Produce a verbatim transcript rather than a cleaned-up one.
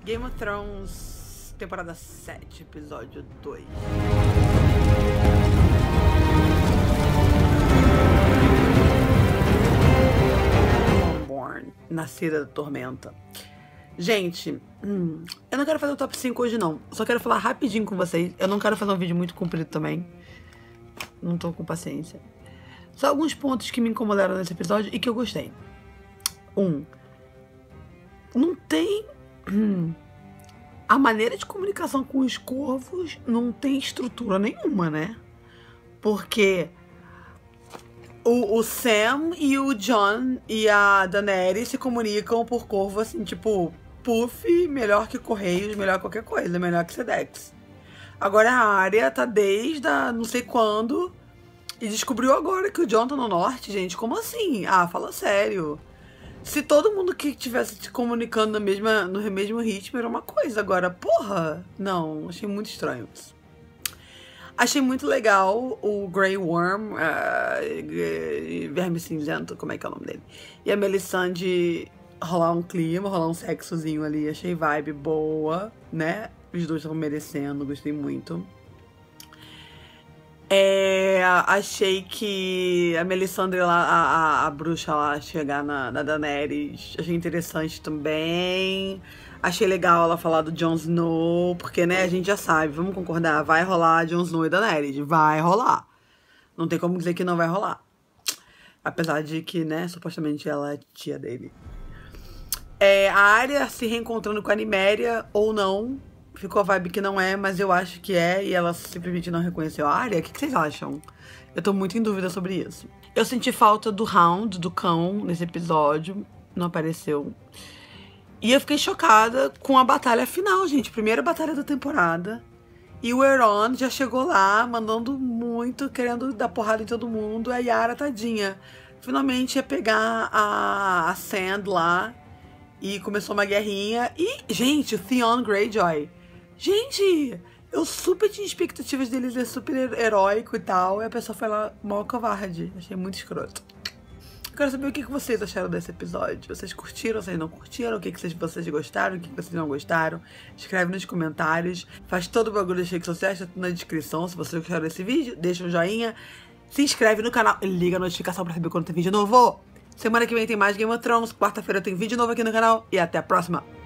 Game of Thrones, temporada sete, episódio dois. Born, Nascida da Tormenta. Gente, hum, eu não quero fazer o top cinco hoje não. Só quero falar rapidinho com vocês. Eu não quero fazer um vídeo muito comprido também. Não tô com paciência. Só alguns pontos que me incomodaram nesse episódio e que eu gostei. Um, não tem... Hum, a maneira de comunicação com os corvos não tem estrutura nenhuma, né? Porque o, o Sam e o Jon e a Daenerys se comunicam por corvo assim, tipo, puff, melhor que Correios, melhor que qualquer coisa, melhor que Sedex. Agora a Arya tá desde a não sei quando e descobriu agora que o Jon tá no norte, gente. Como assim? Ah, fala sério. Se todo mundo que estivesse se comunicando na mesma, no mesmo ritmo era uma coisa, agora, porra, não, achei muito estranho isso. Achei muito legal o Grey Worm, uh, Verme Cinzento, como é que é o nome dele? E a Melisandre rolar um clima, rolar um sexozinho ali, achei vibe boa, né? Os dois estavam merecendo, gostei muito. É, achei que a Melisandre lá, a, a, a bruxa lá, chegar na, na Daenerys, achei interessante também. Achei legal ela falar do Jon Snow, porque, né, a gente já sabe, vamos concordar, vai rolar Jon Snow e Daenerys, vai rolar. Não tem como dizer que não vai rolar. Apesar de que, né, supostamente ela é tia dele. É, a Arya se reencontrando com a Nymeria, ou não. Ficou a vibe que não é, mas eu acho que é, e ela simplesmente não reconheceu a Arya. O que, que vocês acham? Eu tô muito em dúvida sobre isso. Eu senti falta do Hound, do cão, nesse episódio. Não apareceu. E eu fiquei chocada com a batalha final, gente. Primeira batalha da temporada. E o Euron já chegou lá, mandando muito, querendo dar porrada em todo mundo. A Yara, tadinha, finalmente ia pegar a, a Sand lá. E começou uma guerrinha. E, gente, o Theon Greyjoy. Gente, eu super tinha expectativas dele ser super heróico e tal. E a pessoa foi lá mó covarde. Achei muito escroto. Eu quero saber o que vocês acharam desse episódio. Vocês curtiram, vocês não curtiram? O que vocês gostaram, o que vocês não gostaram? Escreve nos comentários. Faz todo o bagulho das redes sociais, tá na descrição. Se vocês gostaram desse vídeo, deixa um joinha. Se inscreve no canal e liga a notificação pra saber quando tem vídeo novo. Semana que vem tem mais Game of Thrones. Quarta-feira tem vídeo novo aqui no canal. E até a próxima.